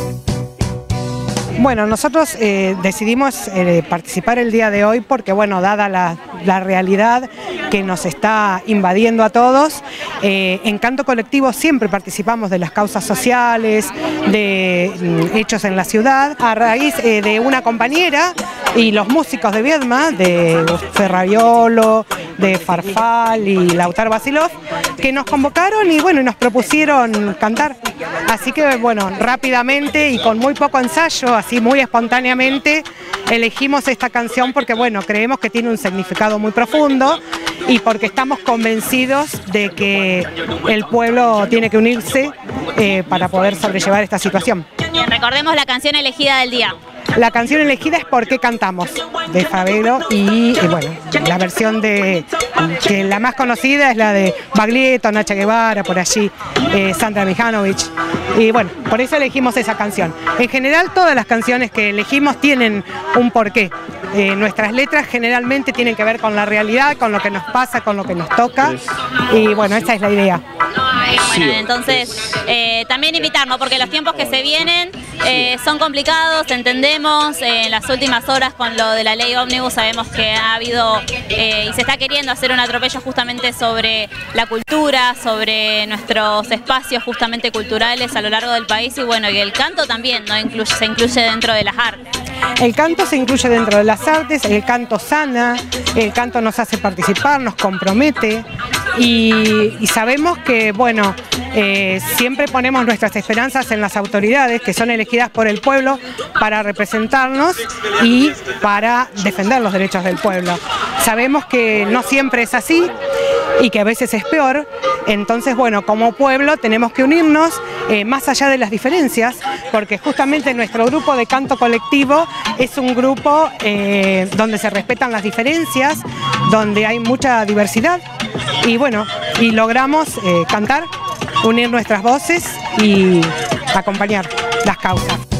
Bueno, nosotros decidimos participar el día de hoy porque, bueno, dada la realidad que nos está invadiendo a todos, en Canto Colectivo siempre participamos de las causas sociales, de hechos en la ciudad, a raíz de una compañera y los músicos de Viedma, de Ferraviolo, de Farfal y Lautaro Basilov, que nos convocaron y bueno, nos propusieron cantar. Así que bueno, rápidamente y con muy poco ensayo, así muy espontáneamente, elegimos esta canción porque bueno, creemos que tiene un significado muy profundo y porque estamos convencidos de que el pueblo tiene que unirse para poder sobrellevar esta situación. Bien, recordemos la canción elegida del día. La canción elegida es ¿Por qué cantamos?, de Favero y bueno, la versión que la más conocida es la de Baglietto, Nacha Guevara, por allí, Sandra Mijanovic. Y bueno, por eso elegimos esa canción. En general todas las canciones que elegimos tienen un porqué. Nuestras letras generalmente tienen que ver con la realidad, con lo que nos pasa, con lo que nos toca y bueno, esa es la idea. Bueno, entonces también invitarnos porque los tiempos que se vienen son complicados, entendemos, en las últimas horas con lo de la ley ómnibus sabemos que ha habido y se está queriendo hacer un atropello justamente sobre la cultura, sobre nuestros espacios justamente culturales a lo largo del país y bueno, y el canto también, ¿no? Se incluye dentro de las artes. El canto se incluye dentro de las artes, el canto sana, el canto nos hace participar, nos compromete y sabemos que, bueno, siempre ponemos nuestras esperanzas en las autoridades que son elegidas por el pueblo para representarnos y para defender los derechos del pueblo. Sabemos que no siempre es así y que a veces es peor, entonces bueno, como pueblo tenemos que unirnos más allá de las diferencias, porque justamente nuestro grupo de canto colectivo es un grupo donde se respetan las diferencias, donde hay mucha diversidad y bueno, y logramos cantar, unir nuestras voces y acompañar las causas.